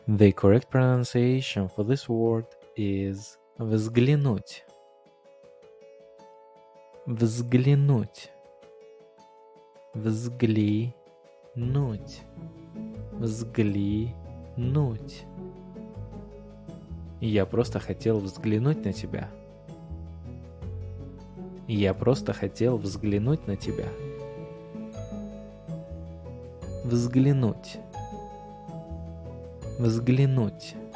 The correct pronunciation for this word is взглянуть. Взглянуть. Взглянуть. Взглянуть. Я просто хотел взглянуть на тебя. Я просто хотел взглянуть на тебя. Взглянуть. Взглянуть.